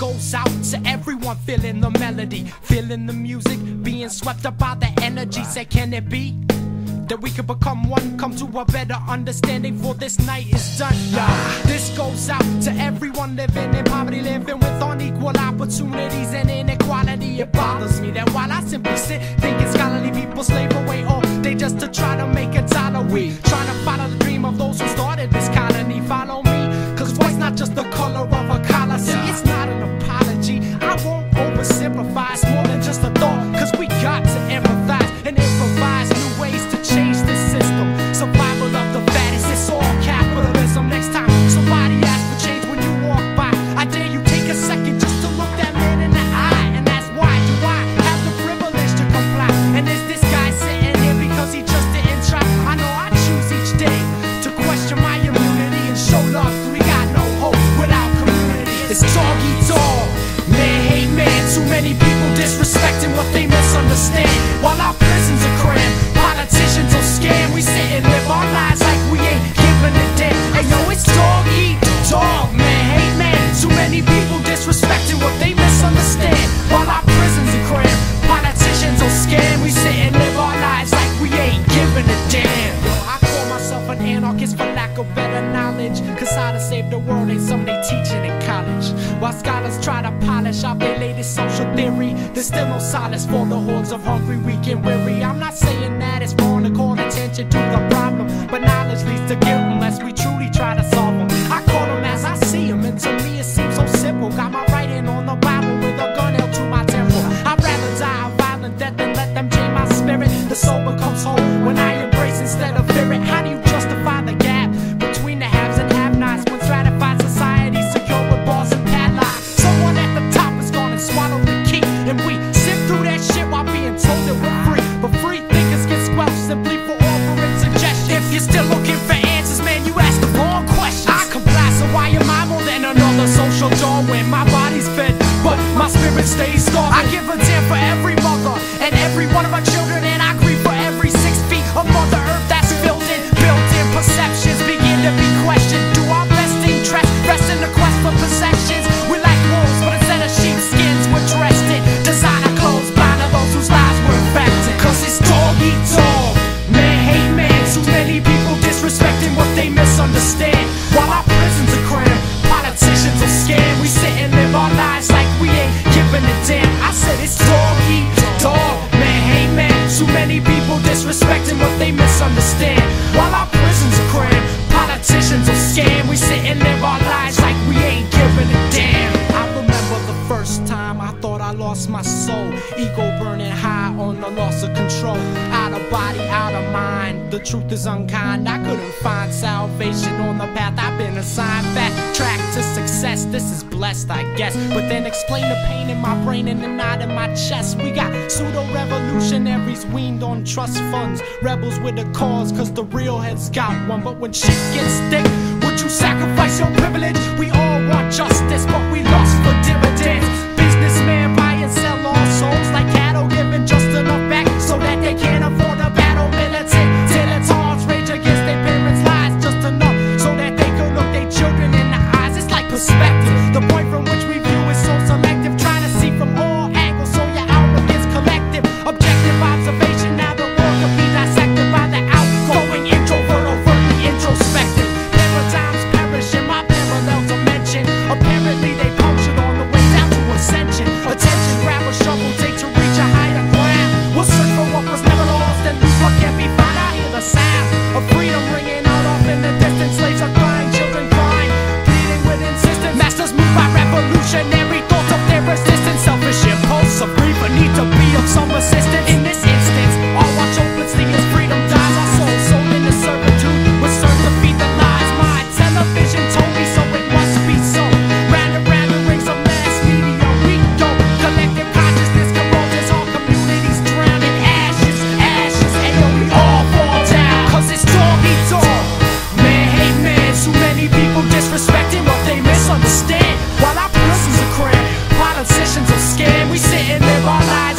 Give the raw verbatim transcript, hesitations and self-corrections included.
goes out to everyone feeling the melody, feeling the music, being swept up by the energy. Say, can it be that we can become one, come to a better understanding, for this night is done? Yeah, this goes out to everyone living in poverty, living with unequal opportunities and inequality. It bothers me that while I simply sit thinking scholarly people slave away all day just to try to make a dollar, we trying to follow the dream of those who started this colony. Follow me, cause white's not just the color of a collar. See, it's not an apology, I won't oversimplify, it's more than just a thought, cause we got to empathize and improvise new ways to change this system. Survival of the fattest, it's all capitalism. Next time somebody asks for change when you walk by, I dare you take a second just to look that man in the eye and ask, why do I have the privilege to comply? And is this guy sitting here because he just didn't try? I know I choose each day to question my immunity and show love, cause we got no hope without community. It's dog eat dog, man hate man. Too many people disrespecting what they misunderstand, while our prisons are crammed, politicians will scam. We sit and live our lives like we ain't giving a damn. Hey yo, it's dog eat dog, man hate man. Too many people disrespecting what they misunderstand, while our prisons are crammed, politicians will scam. We sit and live our lives like we ain't giving a damn. Yo, I call myself an anarchist for lack of better knowledge, cause how to save the world ain't something they teaching in college. While scholars try to polish up their latest social theory, there's still no solace for the hordes of hungry, weak and weary. I'm not saying that it's wrong to call attention to the problem, but knowledge leads to guilt unless we truly try to solve them. I call them as I see them, and to me it seems so simple. Got my right hand on the Bible with a gun held to my temple. I'd rather die a violent death than let them chain my spirit. The soul becomes whole when I embrace instead of fear it. How do you justify the gap between the haves and have-nots when stratified society secure with bars and padlocks? Someone at the top is gonna swallow the key, and we sift through that shit while being told that we're free. But free thinkers get squelched simply for offering suggestions. If you're still looking for answers, man, you asked the wrong question. I comply, so why am I more than another social Darwin? My body's fed, but my spirit stays starving. I give a damn for every mother and every one of our children, and I grieve for every six feet of Mother Earth that's filled in. Built-in perceptions begin to be questioned. Do our best interest rest in the quest for possessions? We like wolves, but instead of sheepskins, we're dressed in designer clothes, blind to those whose lives were infected. Cause it's dog eat dog, man hate man. Too many people disrespecting what they misunderstand, while our prisons are crammed, politicians will scam. We sit and live our lives like we ain't giving a damn. I said it's dog eat dog, man hate man. Too many people disrespecting what they misunderstand, while our prisons are crammed, politicians will scam. We sit and live our lives like we ain't giving a damn. I remember the first time I thought I lost my soul, ego burning high on the loss of control. Out of body, out of mind, the truth is unkind. I couldn't find salvation on the path I've been assigned. That track to success, this is blessed I guess, but then explain the pain in my brain and the knot in my chest. We got pseudo-revolutionaries weaned on trust funds, rebels with a cause cause the real heads got one. But when shit gets thick, would you sacrifice your privilege? We all want justice, but we lost for dividends. Businessmen buy and sell our souls like cattle, giving just enough back so that they can't afford a battle. Militant dilettantes rage against their parents' lies just enough so that they could look their children in the eyes. It's like perspective, the point from which we view is so selective, trying to see from all angles so your outlook is collective. Objective observation, now the world can be dissected by the outgoing introvert, overtly introspective. Paradigms perish in my parallels are mentioned. Apparently they punctured on the way down to ascension. Attention, grab a shovel, take to reach a higher ground. We'll search for what was never lost and lose what can't be found. I hear the sound of freedom ringing out off in the distance. Slaves are crying, children crying, pleading with insistence. Masters move by revolutionary thoughts of their resistance. Selfish impulse of grief, a need to be of some assistance. In this instance, all watch hopelessly as freedom dies. Our souls sold into servitude, was served to feed the lies. My television told me so, it must be so. Round and round the rings of mass media, we go. Collective consciousness corrodes as our communities drown in ashes, ashes, and yo, we all fall down. Cause it's dog eat dog, man hate man. Too many people disrespecting what they misunderstand, while our prisons are crammed, politicians are scam. We sit and live our lives